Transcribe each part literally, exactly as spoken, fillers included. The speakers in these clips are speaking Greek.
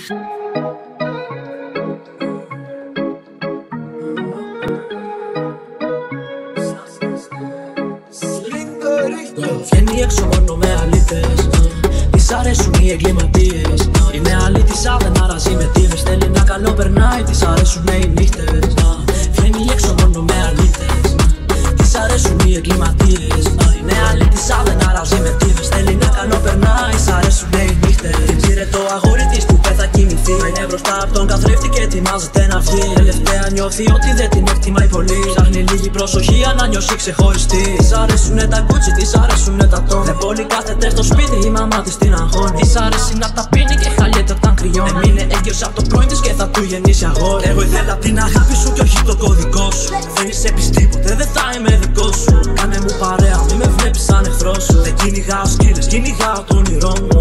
Βγαίνει έξω μόνο με αλήτες. Της αρέσουν οι εγκληματίες. Είναι αλήτησα, δεν αράζει με τίβες. Θέλει να καλό περνάει, της αρέσουνε οι νύχτες. Βγαίνει έξω μόνο με αλήτες. Της αρέσουν οι εγκληματίες. Είναι αλήτησα, δεν αράζει με τίβες. Θέλει να καλό περνάει, της αρέσουνε οι νύχτες. Την πήρε το αγόρι της που πέ θα κοιμηθεί. Είναι μπροστά από τον καθρέφτη και ετοιμάζεται να βγει. Τελευταία νιώθει ότι δεν την εκτιμάει πολύ. Ψάχνει λίγη προσοχή αν να νιώσει ξεχωριστή. Της αρέσουνε τα γκούτσι, της αρέσουνε τα τόν. Δεν πολύ κάθεται στο σπίτι, η μαμά της την αγχώνει. Της αρέσει να τα πίνει και χαλιέται όταν κρυώνει. Έμεινε έγκυος από το πρώην της και θα του γεννήσει αγόρι. Εγώ ήθελα την αγάπη σου και όχι το κωδικό σου. Δεν είσαι πιστή ποτέ, δεν θα είμαι δικό σου. Κάνε μου παρέα, μη με βλέπεις σαν εχθρό σου. Δεν κυνηγάω σκύλες, κυνηγάω το όνειρό μου.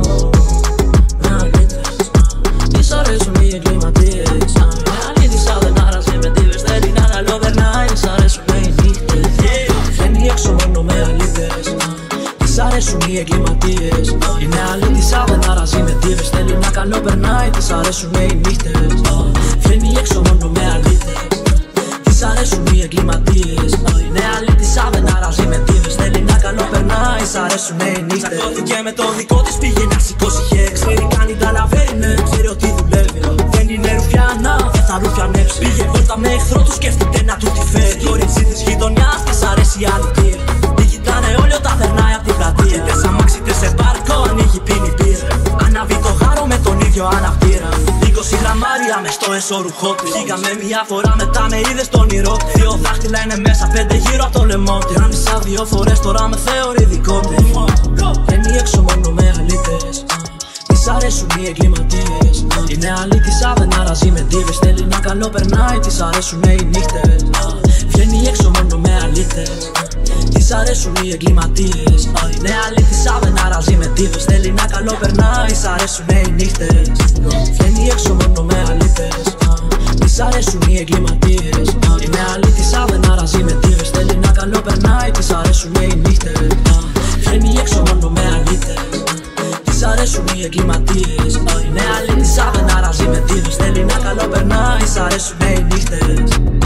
Της αρέσουν οι εγκληματίες. Αλήτησα, δεν άραζε με τίβες. Θέλει να καλό περνάει, της αρέσουνε οι νύχτες. Βγαίνει έξω μόνο με αλήτες. Της αρέσουν οι εγκληματίες. Είναι αλήτησα, δεν άραζε με τίβες. Θέλει να καλό περνάει, της αρέσουνε οι νύχτες. Βγαίνει έξω μόνο με αλήτες. Της αρέσουν οι εγκληματίες. Είναι αλήτησα, δεν άραζε με τίβες. Θέλει να καλό περνάει, της αρέσουνε οι νύχτες. Τσακώθηκε με το δικό της, πήγε να σηκώσει χέρι. Ξέρει κάνει τα λαβέρι, ναι, ξέρει ότι δουλεύει. Δεν είναι ρουφιάνα, δεν θα ρουφιανέψει. Πήγε βόλτα με εχθρό του, σκέφτεται να του τη φέρει. Κορίτσι της γειτονιάς, της αρέσει η αλητία. Τη κοιτάνε όλοι όταν περνάει απ' την πλατεία. Είτε σαν μαξίτε σε πάρκο, ανοίγει πίνει μπύρα. Ανάβει το χάρο με τον ίδιο αναπτήρα. είκοσι γραμμάρια μες στο εσωρουχό της. Πήγαμε μια φορά, μετά με είδε στον όνειρό της. Δύο δάχτυλα είναι μέσα, πέντε γύρω από το λαιμό της. Γράμμισα δύο φορές, τώρα με θεωρεί δικό της. Βγαίνει έξω μόνο με αλήτες. Της αρέσουν οι εγκληματίες. Είναι αλήτησα, δεν αράζει με τίβες. Θέλει να καλό περνάει, της αρέσουνε οι νύχτες. Βγαίνει έξω μόνο με αλήτες. Της αρέσουν οι εγκληματίες. Είναι αλήτησα, δεν αράζει με τίβες. Θέλει να καλό περνάει, της αρέσουνε οι νύχτες. Βγαίνει έξω μόνο με αλήτες. Της αρέσουν οι εγκληματίες. Είναι αλήτησα, δεν αράζει με τίβες. Θέλει να καλό περνάει, της αρέσουνε οι νύχτες. Βγαίνει έξω μόνο με αλήτες. Της αρέσουν οι εγκληματίες. Είναι αλήτησα, δεν αράζει με τίβες. Θέλει να καλό περνάει, της αρέσουνε οι νύχτες.